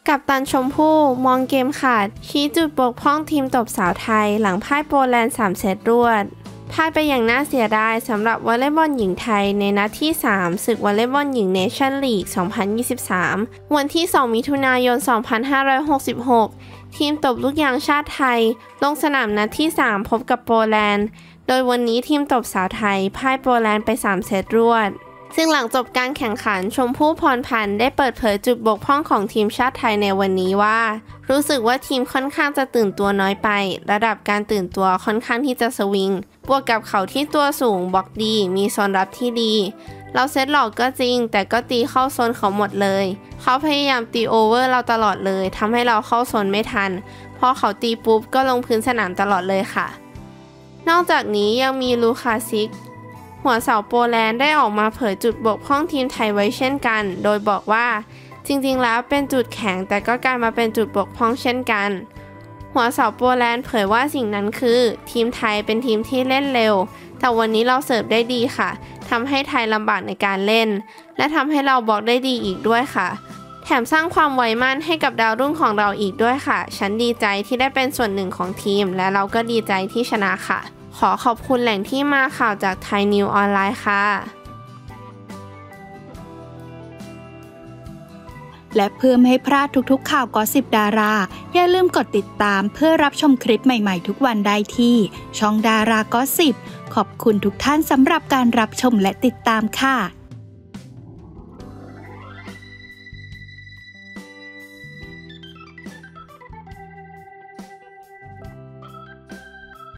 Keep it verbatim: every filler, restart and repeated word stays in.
กัปตันชมพู่มองเกมขาดชี้จุดบกพร่องทีมตบสาวไทยหลังพ่ายโปแลนด์สามเซตรวดพ่ายไปอย่างน่าเสียดายสำหรับวอลเลย์บอลหญิงไทยในนัดที่สามศึกวอลเลย์บอลหญิงเนชั่นลีก สองพันยี่สิบสาม วันที่สองมิถุนายน สองพันห้าร้อยหกสิบหก ทีมตบลูกยางชาติไทยลงสนามนัดที่สามพบกับโปแลนด์โดยวันนี้ทีมตบสาวไทยพ่ายโปแลนด์ไปสามเซตรวดซึ่งหลังจบการแข่งขันชมพู่พรพันธ์ได้เปิดเผยจุดบกพร่องของทีมชาติไทยในวันนี้ว่ารู้สึกว่าทีมค่อนข้างจะตื่นตัวน้อยไประดับการตื่นตัวค่อนข้างที่จะสวิงบวกกับเขาที่ตัวสูงบล็อกดีมีโซนรับที่ดีเราเซตหลอกก็จริงแต่ก็ตีเข้าโซนเขาหมดเลยเขาพยายามตีโอเวอร์เราตลอดเลยทำให้เราเข้าโซนไม่ทันพอเขาตีปุ๊บก็ลงพื้นสนามตลอดเลยค่ะนอกจากนี้ยังมีลูคาซิกหัวเสาโปแลนด์ได้ออกมาเผยจุดบกพร่องทีมไทยไว้เช่นกันโดยบอกว่าจริงๆแล้วเป็นจุดแข็งแต่ก็กลายมาเป็นจุดบกพร่องเช่นกันหัวเสาโปแลนด์เผยว่าสิ่งนั้นคือทีมไทยเป็นทีมที่เล่นเร็วแต่วันนี้เราเสิร์ฟได้ดีค่ะทำให้ไทยลำบากในการเล่นและทำให้เราบล็อกได้ดีอีกด้วยค่ะแถมสร้างความไวมั่นให้กับดาวรุ่งของเราอีกด้วยค่ะฉันดีใจที่ได้เป็นส่วนหนึ่งของทีมและเราก็ดีใจที่ชนะค่ะขอขอบคุณแหล่งที่มาข่าวจากไทยนิวออนไลน์ค่ะและเพื่อไม่ให้พลาดทุกๆข่าวกอสซิปดาราอย่าลืมกดติดตามเพื่อรับชมคลิปใหม่ๆทุกวันได้ที่ช่องดารากอสซิปขอบคุณทุกท่านสำหรับการรับชมและติดตามค่ะ